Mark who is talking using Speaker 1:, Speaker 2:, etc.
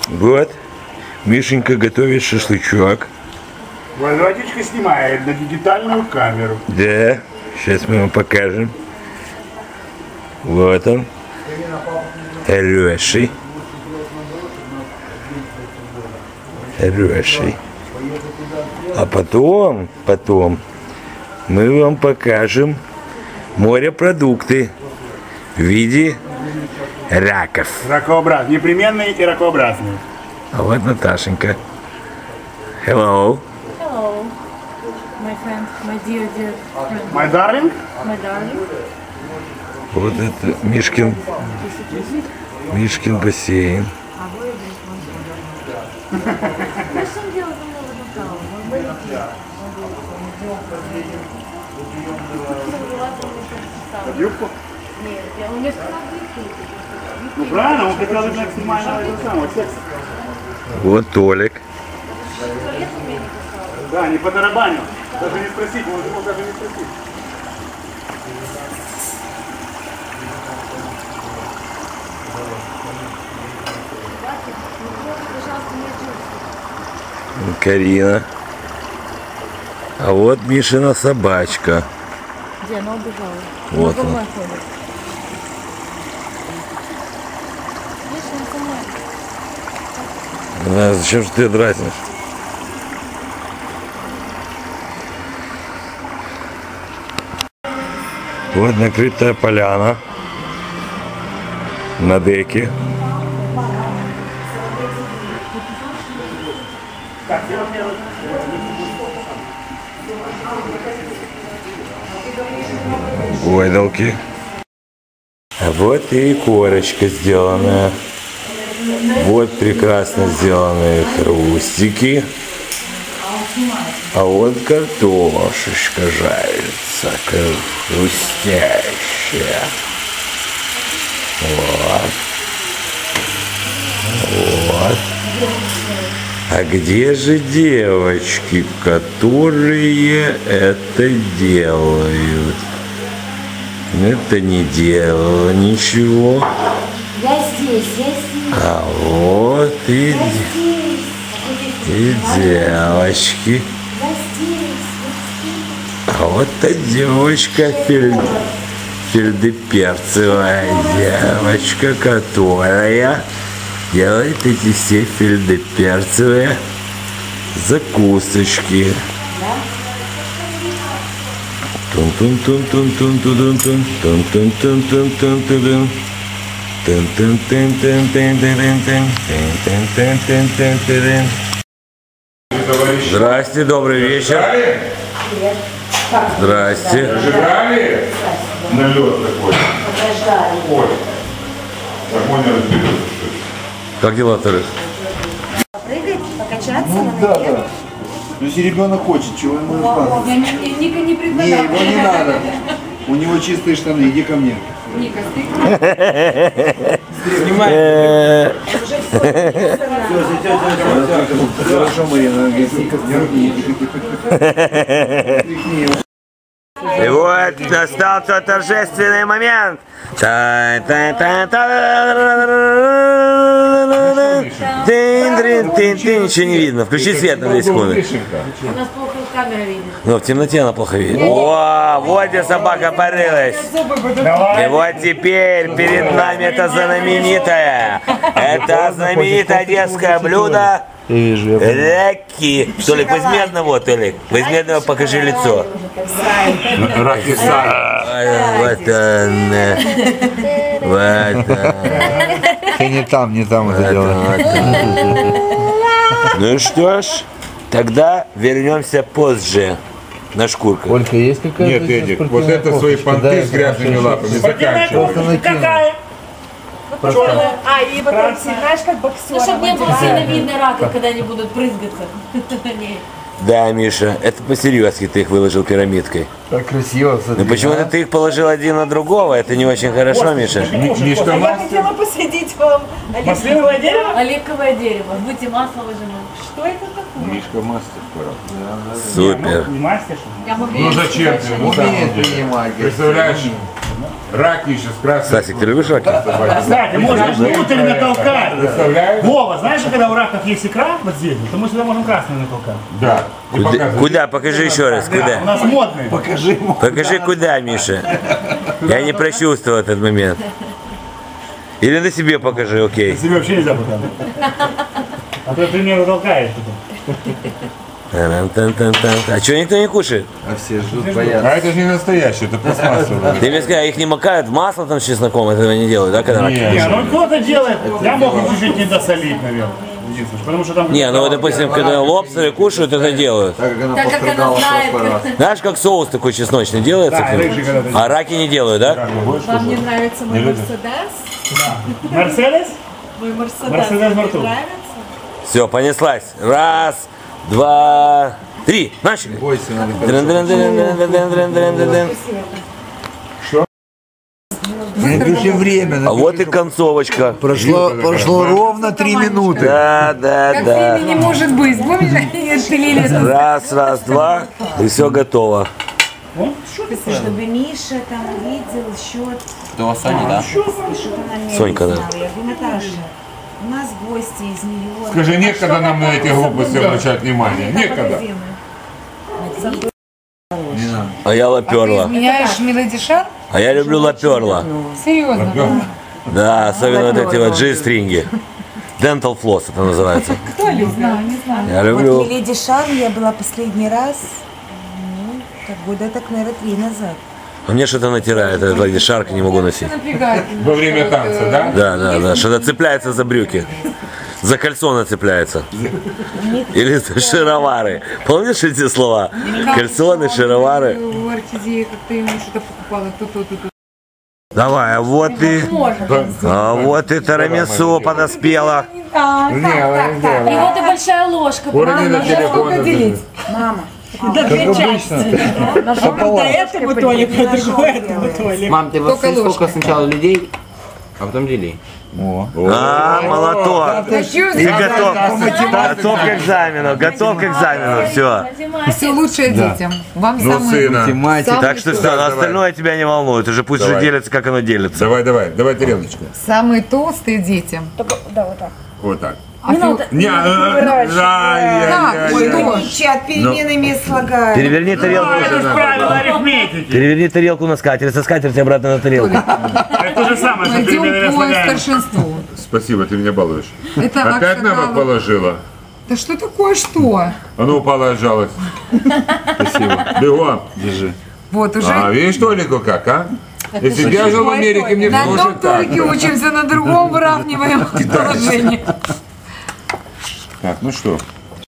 Speaker 1: Вот. Мишенька готовит шашлычок.
Speaker 2: Водичка снимает на дигитальную камеру.
Speaker 1: Да. Сейчас мы вам покажем. Вот он. Хороший. Хороший. А потом мы вам покажем морепродукты в виде раков.
Speaker 2: Ракообразные, непременные и ракообразные.
Speaker 1: А вот Наташенька. Hello.
Speaker 3: Hello, my friend, my dear friend.
Speaker 2: My darling?
Speaker 3: My darling.
Speaker 1: Вот это Мишкин бассейн.
Speaker 2: Юбку?
Speaker 3: Нет, я умею сказать.
Speaker 2: Ну правильно, он хотел максимально этого самого секса.
Speaker 1: Вот Толик.
Speaker 2: Да, не по тарабаню. Даже не спросить, может его даже не спросить.
Speaker 1: Карина. А вот Мишина собачка.
Speaker 3: Где она убежала?
Speaker 1: Вот он. Зачем же ты ее дразнишь? Вот накрытая поляна на деке. Гойдалки. А вот и корочка сделанная. Вот прекрасно сделанные хрустики. А вот картошечка жарится, хрустящая. Вот. Вот. А где же девочки, которые это делают? Это не делала ничего.
Speaker 3: Я здесь, я здесь.
Speaker 1: А вот и девочки. А вот та девочка фельдеперцевая девочка, которая делает эти все фельдеперцевые закусочки. Тун-тун-тун-тун-тун-тун-тун, тун-тун-тун-тун-тун-тун. Здрасте, добрый вечер. Здрасте.
Speaker 4: Жрали? Налет такой. Ой. Так он не разберется.
Speaker 1: Как дела, Тарас?
Speaker 3: Прыгать, покачаться.
Speaker 5: Ну да, да. Ну если ребенок хочет, чего ему надо?
Speaker 3: Я Ника не
Speaker 5: Не,
Speaker 3: предлагала.
Speaker 5: его не надо. У него чистые штаны, иди ко мне.
Speaker 3: Ника, ты
Speaker 5: Снимай. Хорошо, Марина.
Speaker 1: И вот настал тот торжественный момент. Ничего не видно. Включи свет на 2 секунды.
Speaker 3: у нас плохо камера видит.
Speaker 1: Но в темноте она плохо видит. О, вот где собака порылась. И вот теперь перед нами это знаменитое детское блюдо. Раки. Толик, возьми одного, Толик. Возьми одного, покажи лицо.
Speaker 4: Раки
Speaker 1: Вот он. Вот он.
Speaker 5: Ты не там это делаешь.
Speaker 1: Ну что ж, тогда вернемся позже на шкурках.
Speaker 5: Ольга, есть какая-то?
Speaker 4: Нет, Эдик, вот это свои понты с грязными лапами заканчивай.
Speaker 3: Какая? Черная. А, и потом, знаешь, как боксер. Ну, чтобы не было сильно видно рака, когда они будут брызгаться.
Speaker 1: Да, Миша, это по-серьезки ты их выложил пирамидкой.
Speaker 5: Так красиво.
Speaker 1: Ну почему-то ты их положил один на другого, это не очень хорошо, Миша.
Speaker 4: Мишка,
Speaker 6: Я хотела посадить вам оливковое дерево.
Speaker 3: Оливковое дерево. Будете масло выжимать.
Speaker 6: Что это такое?
Speaker 4: Мишка мастер.
Speaker 1: Супер.
Speaker 2: Не мастер,
Speaker 3: Я могу
Speaker 4: Ну зачем ты? Ну,
Speaker 5: Умеет принимать.
Speaker 4: представляешь, Раки еще с красной.
Speaker 1: Стасик, ты любишь раки?
Speaker 2: Кстати, можно внутрь натолкать.
Speaker 4: Представляешь?
Speaker 2: Вова, знаешь, когда у раков есть икра вот здесь, то мы сюда можем красную натолкать.
Speaker 4: Да. И показывай.
Speaker 1: Куда? Покажи еще раз,
Speaker 2: У
Speaker 1: куда?
Speaker 2: нас модный.
Speaker 1: Покажи, куда, Миша. Я не прочувствовал этот момент. Или на себе покажи, окей.
Speaker 2: Себе вообще нельзя показывать. А то ты меня толкаешь тут.
Speaker 1: А что никто не кушает?
Speaker 5: А все ждут, боятся.
Speaker 4: А это же не настоящее, это пластмассовое.
Speaker 1: Ты мне сказал, их не макают в масло там с чесноком, этого не делают, да, когда раки?
Speaker 2: Не, ну кто-то делает. Я мог их чуть-чуть не досолить, наверное. Единственное, потому что там...
Speaker 1: Не, ну, допустим, когда лобстеры кушают, это делают.
Speaker 5: Так как она
Speaker 3: Так как она
Speaker 5: пострадала
Speaker 3: знает,
Speaker 5: в раз.
Speaker 1: Знаешь, как соус такой чесночный делается?
Speaker 2: Да, рыжий когда-то.
Speaker 1: А раки не делают, да?
Speaker 6: Вам не нравится мой Мерседес?
Speaker 2: Мерседес?
Speaker 6: Мой Мерседес
Speaker 2: Мерседес
Speaker 6: вам не
Speaker 2: Марту.
Speaker 6: нравится?
Speaker 1: Все, понеслась. Раз, два, три. Начали.
Speaker 5: Бойся, надо
Speaker 1: Дрын-дрын-дрын-дрын-дрын-дрын-дрын-дрын.
Speaker 5: Напиши время.
Speaker 1: А вот и концовочка.
Speaker 5: Прошло ровно 3 минуты.
Speaker 1: Да, да,
Speaker 7: Как
Speaker 1: да.
Speaker 7: фильме не может быть. Помнишь, они отпилили это?
Speaker 1: Раз, два, и все готово.
Speaker 8: Чтобы Миша там увидел счет.
Speaker 9: Кто, Соня, да?
Speaker 8: И чтобы она меня
Speaker 1: Сонька, да.
Speaker 8: узнала. Я говорю, Наташа, у нас гости из Нью-Йорка.
Speaker 4: Скажи, некогда нам на эти глупости обращать внимание. Некогда.
Speaker 1: А я лаперла.
Speaker 7: Меняешь Мелоди Шар?
Speaker 1: А я люблю лаперла.
Speaker 7: Серьезно?
Speaker 1: Да, особенно вот эти вот G-стринги. Dental floss это называется.
Speaker 7: Не знаю, не знаю.
Speaker 1: Я
Speaker 8: Вот
Speaker 1: люблю.
Speaker 8: Миледи Шан я была последний раз, ну, так года так, наверное, 3 назад.
Speaker 1: А мне что-то натирает, этот Леди Шарк, не могу носить.
Speaker 7: Напрягает.
Speaker 4: Во время танца, да?
Speaker 1: Да, что-то цепляется за брюки. За кольцо цепляется. Или за шаровары. Помнишь эти слова? Кальсоны, шаровары.
Speaker 7: У Орхидеи как-то ему что-то покупала. То.
Speaker 1: Давай, а вот и тарамису подоспела.
Speaker 3: И вот и большая ложка.
Speaker 4: Урони на телефон.
Speaker 8: Мама,
Speaker 6: Этому Толик, а другой этому Толик.
Speaker 9: Мам, ты вот сколько сначала людей, а потом делей.
Speaker 1: А, молоток. Ты готов к экзамену, все.
Speaker 7: Все лучшее детям. Вам
Speaker 4: Ну,
Speaker 7: самое...
Speaker 4: сына.
Speaker 1: Так что все, остальное тебя не волнует, уже пусть уже
Speaker 4: Давай.
Speaker 1: делится, как оно делится.
Speaker 4: Давай тарелочку.
Speaker 7: Самые толстые детям.
Speaker 6: Да, вот так.
Speaker 4: Вот так.
Speaker 7: А ты-
Speaker 4: Не,
Speaker 7: Так, ой, тоже.
Speaker 8: чат переменами слагаю.
Speaker 1: Переверни тарелку.
Speaker 2: Это же правило арифметики.
Speaker 1: Переверни тарелку на скатерть, со скатерти обратно на тарелку.
Speaker 2: Это то же самое, что
Speaker 7: Пойдем
Speaker 2: переменами
Speaker 7: по
Speaker 2: слагаем.
Speaker 7: старшинству.
Speaker 4: Спасибо, ты меня балуешь.
Speaker 7: Это
Speaker 4: Опять на бок
Speaker 7: Акшакалов.
Speaker 4: положила.
Speaker 7: Да что такое, что?
Speaker 4: Оно упало, отжалось. Спасибо. Бегом. Держи.
Speaker 7: Вот уже
Speaker 4: А, видишь, Толику как, а? Если бы я жил в Америке, мне
Speaker 7: на
Speaker 4: тоже
Speaker 7: одном
Speaker 4: так.
Speaker 7: толике учимся, на другом выравниваем положение.
Speaker 4: Так, ну что,